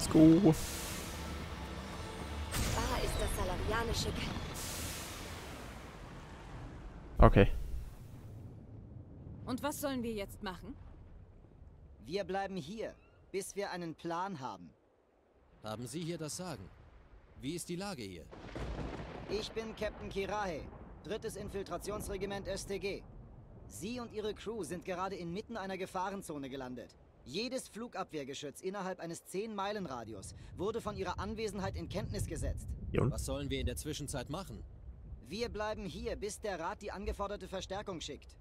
Let's go. Da ist das salarianische Okay. Und was sollen wir jetzt machen? Wir bleiben hier, bis wir einen Plan haben. Haben Sie hier das Sagen? Wie ist die Lage hier? Ich bin Captain Kirahe, 3. Infiltrationsregiment STG. Sie und Ihre Crew sind gerade inmitten einer Gefahrenzone gelandet. Jedes Flugabwehrgeschütz innerhalb eines 10-Meilen-Radius wurde von Ihrer Anwesenheit in Kenntnis gesetzt. Was sollen wir in der Zwischenzeit machen? Wir bleiben hier, bis der Rat die angeforderte Verstärkung schickt.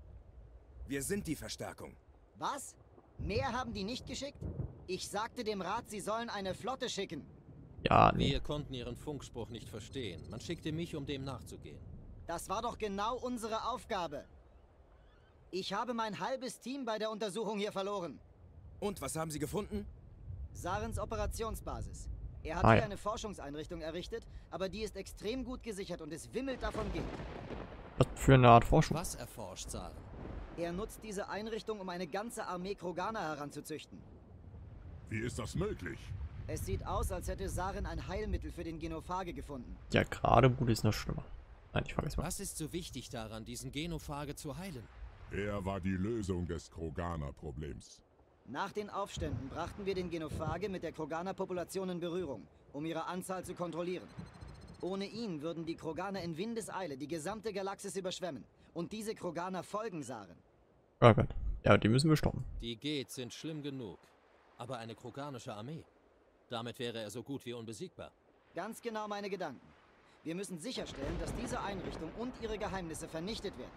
Wir sind die Verstärkung. Was? Mehr haben die nicht geschickt? Ich sagte dem Rat, sie sollen eine Flotte schicken. Ja, nee. Wir konnten Ihren Funkspruch nicht verstehen. Man schickte mich, um dem nachzugehen. Das war doch genau unsere Aufgabe. Ich habe mein halbes Team bei der Untersuchung hier verloren. Und was haben Sie gefunden? Sarens Operationsbasis. Er hat Ah, hier ja. eine Forschungseinrichtung errichtet, aber die ist extrem gut gesichert und es wimmelt davon Gegner. Was für eine Art Forschung? Was erforscht Saren? Er nutzt diese Einrichtung, um eine ganze Armee Kroganer heranzuzüchten. Wie ist das möglich? Es sieht aus, als hätte Saren ein Heilmittel für den Genophage gefunden. Ja, gerade wurde es noch schlimmer. Nein, ich vergesse mal. Was ist so wichtig daran, diesen Genophage zu heilen? Er war die Lösung des Kroganer-Problems. Nach den Aufständen brachten wir den Genophage mit der Kroganer-Population in Berührung, um ihre Anzahl zu kontrollieren. Ohne ihn würden die Kroganer in Windeseile die gesamte Galaxis überschwemmen. Und diese Kroganer folgen Saren. Oh Gott. Ja, die müssen wir stoppen. Die Geth sind schlimm genug. Aber eine kroganische Armee? Damit wäre er so gut wie unbesiegbar. Ganz genau meine Gedanken. Wir müssen sicherstellen, dass diese Einrichtung und ihre Geheimnisse vernichtet werden.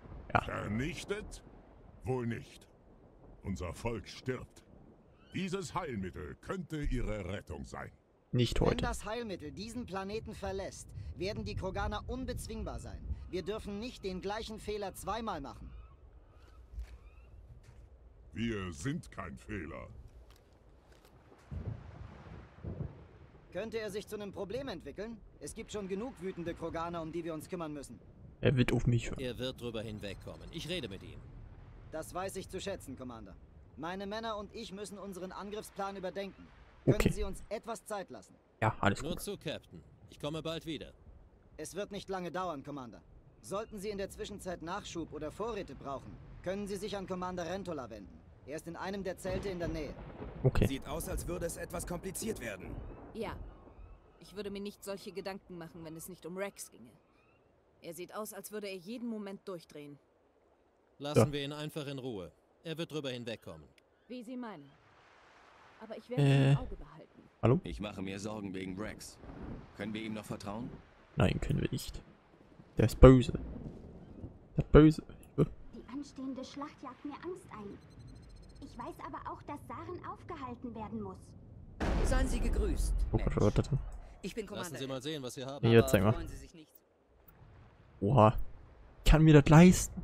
Vernichtet? Wohl nicht. Unser Volk stirbt. Dieses Heilmittel könnte ihre Rettung sein. Nicht Wenn heute. das Heilmittel diesen Planeten verlässt, werden die Kroganer unbezwingbar sein. Wir dürfen nicht den gleichen Fehler zweimal machen. Wir sind kein Fehler. Könnte er sich zu einem Problem entwickeln? Es gibt schon genug wütende Kroganer, um die wir uns kümmern müssen. Er wird auf mich hören. Er wird drüber hinwegkommen. Ich rede mit ihm. Das weiß ich zu schätzen, Commander. Meine Männer und ich müssen unseren Angriffsplan überdenken. Können Okay. Sie uns etwas Zeit lassen? Ja, alles Nur gut. zu, Captain. Ich komme bald wieder. Es wird nicht lange dauern, Commander. Sollten Sie in der Zwischenzeit Nachschub oder Vorräte brauchen, können Sie sich an Commander Rentola wenden. Er ist in einem der Zelte in der Nähe. Okay. Sieht aus, als würde es etwas kompliziert werden. Ja. Ich würde mir nicht solche Gedanken machen, wenn es nicht um Rex ginge. Er sieht aus, als würde er jeden Moment durchdrehen. Lassen Ja. wir ihn einfach in Ruhe. Er wird drüber hinwegkommen. Wie Sie meinen. Aber ich werde ihn im Auge behalten. Hallo? Ich mache mir Sorgen wegen Rex. Können wir ihm noch vertrauen? Nein, können wir nicht. Der ist böse. Der ist böse. Die anstehende Schlacht jagt mir Angst ein. Ich weiß aber auch, dass Saren aufgehalten werden muss. Seien Sie gegrüßt. Oh Gott, was das denn? Ich bin Lassen Commander. Sie mal sehen, was wir haben. Hier, zeig mal. Freuen Sie sich nicht. Oha. Ich kann mir das leisten.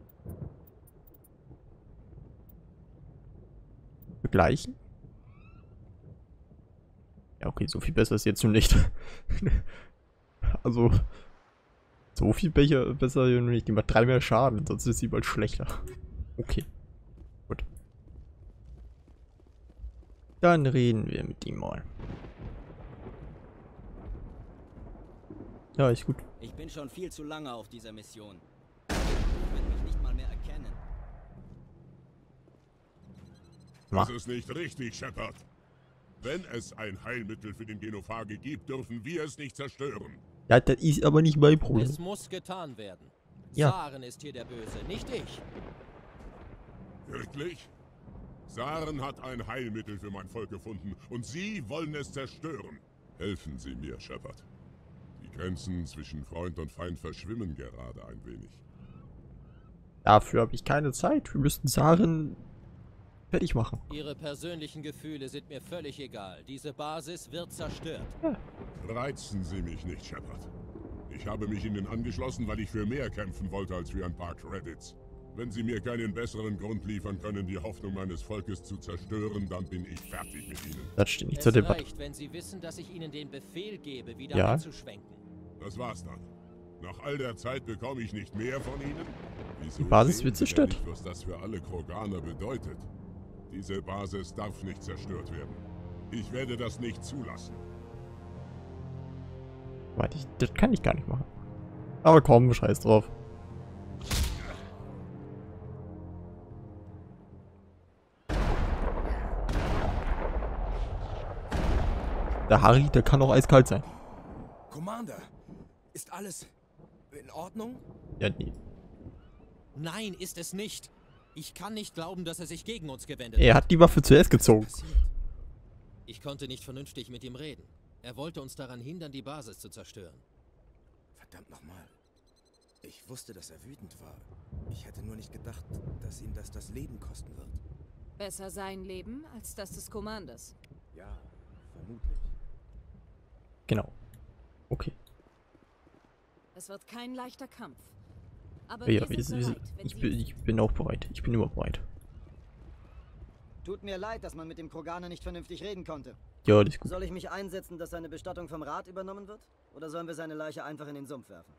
Begleichen? Ja, okay, so viel besser ist jetzt schon nicht. Also, so viel besser hier noch nicht. Die macht 3 mehr Schaden, sonst ist sie bald schlechter. Okay. Gut. Dann reden wir mit ihm mal. Ja, ist gut. Ich bin schon viel zu lange auf dieser Mission. Ich werde mich nicht mal mehr erkennen. Das ist nicht richtig, Shepard. Wenn es ein Heilmittel für den Genophage gibt, dürfen wir es nicht zerstören. Ja, das ist aber nicht mein Problem. Es muss getan werden. Ja. Saren ist hier der Böse, nicht ich. Wirklich? Saren hat ein Heilmittel für mein Volk gefunden und Sie wollen es zerstören. Helfen Sie mir, Shepard. Die Grenzen zwischen Freund und Feind verschwimmen gerade ein wenig. Dafür habe ich keine Zeit. Wir müssten Saren fertig machen. Ihre persönlichen Gefühle sind mir völlig egal. Diese Basis wird zerstört. Reizen Sie mich nicht, Shepard. Ich habe mich Ihnen angeschlossen, weil ich für mehr kämpfen wollte als für ein paar Credits. Wenn Sie mir keinen besseren Grund liefern können, die Hoffnung meines Volkes zu zerstören, dann bin ich fertig mit Ihnen. Das steht nicht Es zur Debatte. reicht, wenn Sie wissen, dass ich Ihnen den Befehl gebe, wieder Ja. einzuschwenken. Das war's dann. Nach all der Zeit bekomme ich nicht mehr von Ihnen? Wieso Die Basis sehen wird Sie zerstört. denn nicht, was das für alle Kroganer bedeutet? Diese Basis darf nicht zerstört werden. Ich werde das nicht zulassen. Warte, das kann ich gar nicht machen. Aber komm, scheiß drauf. Der Harry, der kann auch eiskalt sein. Commander, ist alles in Ordnung? Ja, nee. Nein, ist es nicht. Ich kann nicht glauben, dass er sich gegen uns gewendet Er hat die Waffe zuerst gezogen. Ich konnte nicht vernünftig mit ihm reden. Er wollte uns daran hindern, die Basis zu zerstören. Verdammt nochmal. Ich wusste, dass er wütend war. Ich hätte nur nicht gedacht, dass ihm das Leben kosten wird. Besser sein Leben als das des Commanders. Ja, vermutlich. Genau. Okay. Es wird kein leichter Kampf. Aber Ja, wir sind bereit, wenn ich bin auch bereit. Ich bin immer bereit. Tut mir leid, dass man mit dem Kroganer nicht vernünftig reden konnte. Ja, das ist gut. Soll ich mich einsetzen, dass seine Bestattung vom Rat übernommen wird? Oder sollen wir seine Leiche einfach in den Sumpf werfen?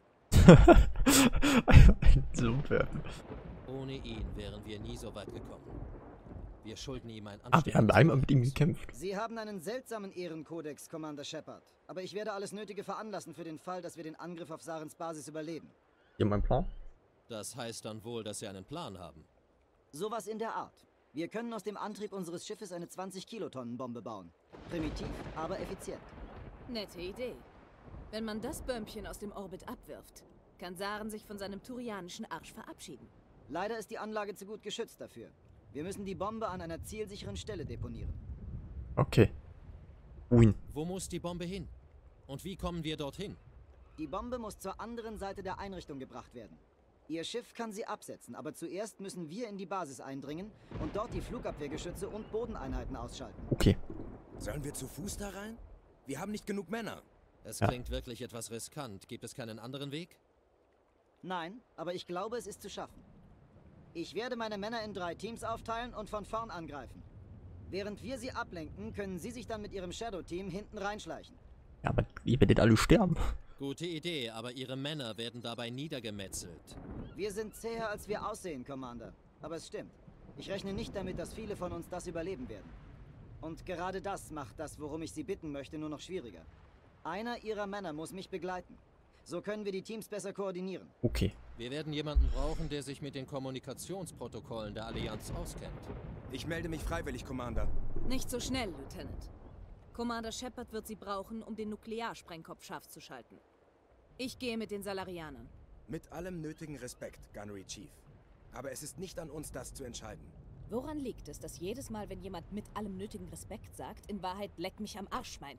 Ein Sumpf werfen. Ohne ihn wären wir nie so weit gekommen. Wir schulden ihm ein Ah, wir haben einmal mit ihm gekämpft. Sie haben einen seltsamen Ehrenkodex, Commander Shepard. Aber ich werde alles Nötige veranlassen für den Fall, dass wir den Angriff auf Sarens Basis überleben. Hier mein Plan. Das heißt dann wohl, dass Sie einen Plan haben. Sowas in der Art. Wir können aus dem Antrieb unseres Schiffes eine 20-Kilotonnen-Bombe bauen. Primitiv, aber effizient. Nette Idee. Wenn man das Bömmchen aus dem Orbit abwirft, kann Saren sich von seinem turianischen Arsch verabschieden. Leider ist die Anlage zu gut geschützt dafür. Wir müssen die Bombe an einer zielsicheren Stelle deponieren. Okay. Win. Wo muss die Bombe hin? Und wie kommen wir dorthin? Die Bombe muss zur anderen Seite der Einrichtung gebracht werden. Ihr Schiff kann sie absetzen, aber zuerst müssen wir in die Basis eindringen und dort die Flugabwehrgeschütze und Bodeneinheiten ausschalten. Okay. Sollen wir zu Fuß da rein? Wir haben nicht genug Männer. Es klingt wirklich etwas riskant. Gibt es keinen anderen Weg? Nein, aber ich glaube, es ist zu schaffen. Ich werde meine Männer in 3 Teams aufteilen und von vorn angreifen. Während wir sie ablenken, können sie sich dann mit ihrem Shadow-Team hinten reinschleichen. Ja, aber ihr werdet alle sterben. Gute Idee, aber Ihre Männer werden dabei niedergemetzelt. Wir sind zäher, als wir aussehen, Commander. Aber es stimmt. Ich rechne nicht damit, dass viele von uns das überleben werden. Und gerade das macht das, worum ich Sie bitten möchte, nur noch schwieriger. Einer Ihrer Männer muss mich begleiten. So können wir die Teams besser koordinieren. Okay. Wir werden jemanden brauchen, der sich mit den Kommunikationsprotokollen der Allianz auskennt. Ich melde mich freiwillig, Commander. Nicht so schnell, Lieutenant. Commander Shepard wird Sie brauchen, um den Nuklearsprengkopf scharf zu schalten. Ich gehe mit den Salarianern. Mit allem nötigen Respekt, Gunnery Chief. Aber es ist nicht an uns, das zu entscheiden. Woran liegt es, dass jedes Mal, wenn jemand mit allem nötigen Respekt sagt, in Wahrheit leck mich am Arsch meint?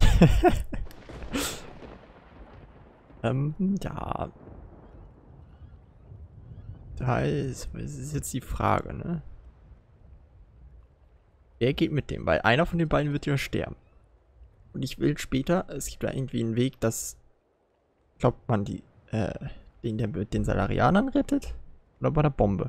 Ja. Da ist jetzt die Frage, ne? Wer geht mit dem? Weil einer von den beiden wird ja sterben. Und ich will später, es gibt da irgendwie einen Weg, dass, glaubt man, den Salarianern rettet? Oder bei der Bombe?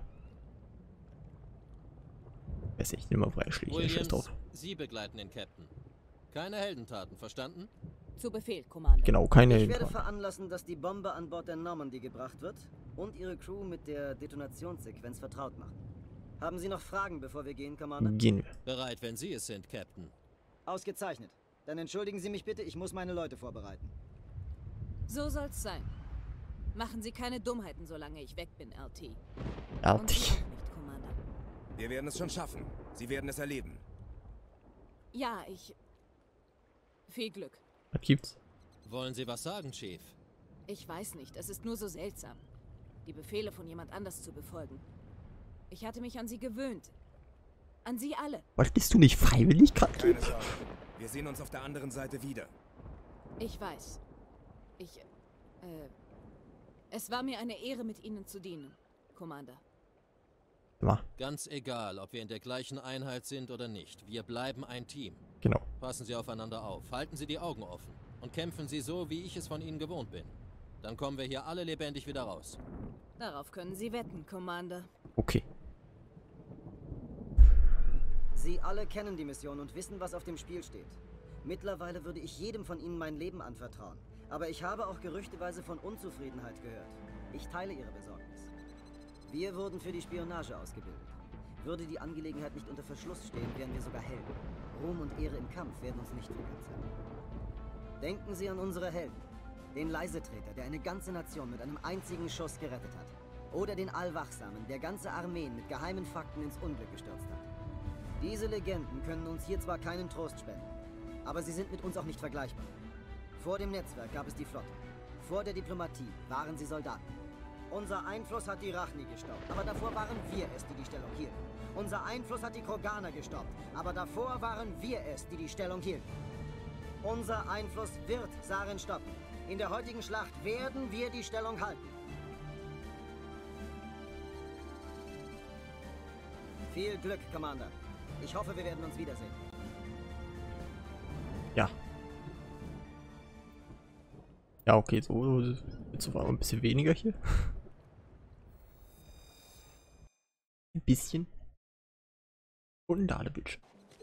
Weiß ich, nicht mehr freischläge. Scheiß drauf. Sie begleiten den Captain. Keine Heldentaten, verstanden? Zu Befehl, Commander. Genau, keine Ich werde Heldentaten. veranlassen, dass die Bombe an Bord der Normandy gebracht wird und Ihre Crew mit der Detonationssequenz vertraut machen. Haben Sie noch Fragen, bevor wir gehen, Commander? Gehen wir. Bereit, wenn Sie es sind, Captain. Ausgezeichnet. Dann entschuldigen Sie mich bitte, ich muss meine Leute vorbereiten. So soll's sein. Machen Sie keine Dummheiten, solange ich weg bin, RT. Und Sie RT. auch nicht, Commander. Wir werden es schon schaffen. Sie werden es erleben. Ja, Viel Glück. Was gibt's? Wollen Sie was sagen, Chief? Ich weiß nicht, es ist nur so seltsam, die Befehle von jemand anders zu befolgen. Ich hatte mich an sie gewöhnt. An sie alle. Wolltest du nicht freiwillig gerade? Keine Sorge. Wir sehen uns auf der anderen Seite wieder. Ich weiß. Es war mir eine Ehre, mit Ihnen zu dienen, Commander. Ganz egal, ob wir in der gleichen Einheit sind oder nicht. Wir bleiben ein Team. Genau. Passen Sie aufeinander auf. Halten Sie die Augen offen. Und kämpfen Sie so, wie ich es von Ihnen gewohnt bin. Dann kommen wir hier alle lebendig wieder raus. Darauf können Sie wetten, Commander. Okay. Sie alle kennen die Mission und wissen, was auf dem Spiel steht. Mittlerweile würde ich jedem von Ihnen mein Leben anvertrauen. Aber ich habe auch gerüchteweise von Unzufriedenheit gehört. Ich teile Ihre Besorgnis. Wir wurden für die Spionage ausgebildet. Würde die Angelegenheit nicht unter Verschluss stehen, wären wir sogar Helden. Ruhm und Ehre im Kampf werden uns nicht vergönnt sein. Denken Sie an unsere Helden. Den Leisetreter, der eine ganze Nation mit einem einzigen Schuss gerettet hat. Oder den Allwachsamen, der ganze Armeen mit geheimen Fakten ins Unglück gestürzt hat. Diese Legenden können uns hier zwar keinen Trost spenden, aber sie sind mit uns auch nicht vergleichbar. Vor dem Netzwerk gab es die Flotte. Vor der Diplomatie waren sie Soldaten. Unser Einfluss hat die Rachni gestoppt, aber davor waren wir es, die die Stellung hielten. Unser Einfluss hat die Kroganer gestoppt, aber davor waren wir es, die die Stellung hielten. Unser Einfluss wird Saren stoppen. In der heutigen Schlacht werden wir die Stellung halten. Viel Glück, Commander. Ich hoffe, wir werden uns wiedersehen. Ja. Ja, okay, so jetzt war ein bisschen weniger hier. Ein bisschen. Und ein Ladebildschirm.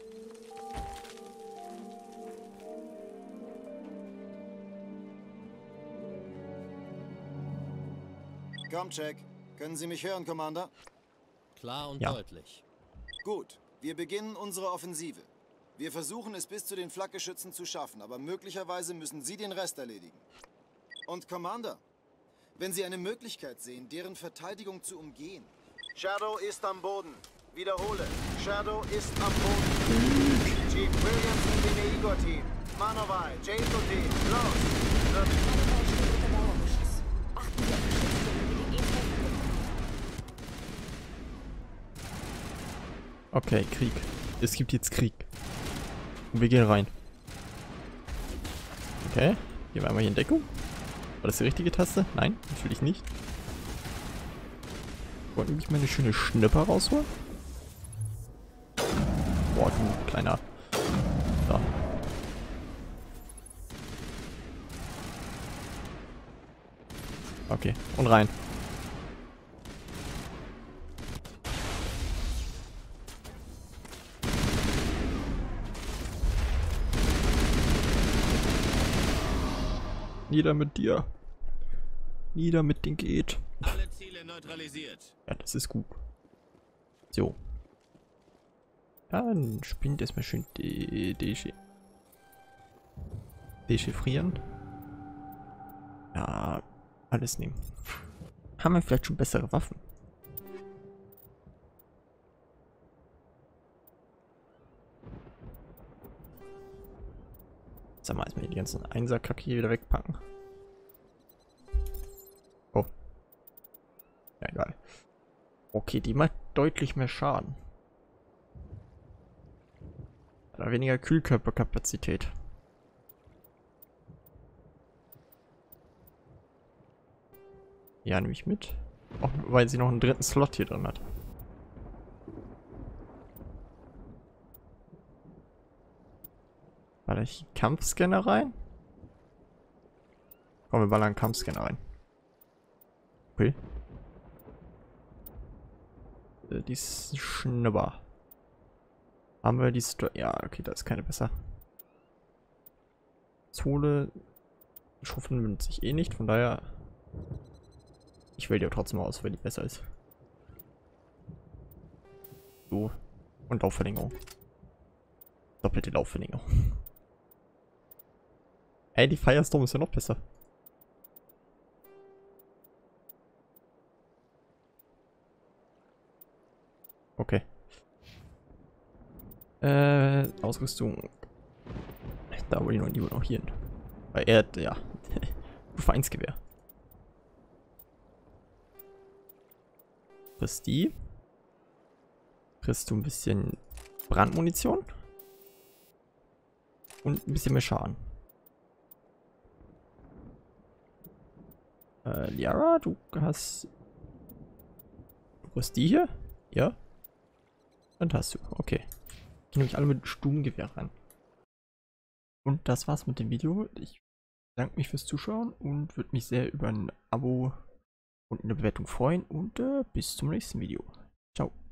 Comcheck. Können Sie mich hören, Commander? Klar und deutlich. Gut. Wir beginnen unsere Offensive. Wir versuchen es bis zu den Flakgeschützen zu schaffen, aber möglicherweise müssen Sie den Rest erledigen. Und Commander, wenn Sie eine Möglichkeit sehen, deren Verteidigung zu umgehen. Shadow ist am Boden. Wiederhole. Shadow ist am Boden. Chief Williams und dem Igor-Team. Manovai, JTO-Team. Los. Manovai steht unter Dauerbeschuss. Achten Sie auf die Schutzwunde, die den E-Treffen. Okay, Krieg. Es gibt jetzt Krieg. Und wir gehen rein. Okay. Gehen wir einmal hier in Deckung. War das die richtige Taste? Nein, natürlich nicht. Ich wollte nämlich mal eine schöne Schnipper rausholen. Boah, du kleiner. Da. Okay, und rein. Nieder mit dir. Nieder mit den geht. Alle Ziele neutralisiert. Ja, das ist gut. So. Ja, dann spinnt erstmal schön dechiffrieren. Ja, alles nehmen. Haben wir vielleicht schon bessere Waffen? Sag mal, erstmal die ganzen Einser-Kacke hier wieder wegpacken. Oh. Ja, egal. Okay, die macht deutlich mehr Schaden. Aber weniger Kühlkörperkapazität. Ja, nehme ich mit. Auch weil sie noch einen dritten Slot hier drin hat. Baller ich Kampfscanner rein? Komm, wir ballern einen Kampfscanner rein. Okay. Die ist Schnupper. Haben wir die ja, okay, da ist keine besser. Zole. Schuffeln benutze ich eh nicht, von daher. Ich wähle die trotzdem aus, weil die besser ist. So. Und Laufverlängerung. Doppelte Laufverlängerung. Ey, die Firestorm ist ja noch besser. Okay. Ausrüstung. Da wollte ich noch lieber noch hier hin. Weil er hat, ja. Vereinsgewehr. Kriegst die. Kriegst du ein bisschen Brandmunition. Und ein bisschen mehr Schaden. Liara, du hast... Du hast die hier? Ja? Und hast du. Okay. Ich nehme mich alle mit Sturmgewehr rein. Und das war's mit dem Video. Ich bedanke mich fürs Zuschauen und würde mich sehr über ein Abo und eine Bewertung freuen. Und bis zum nächsten Video. Ciao.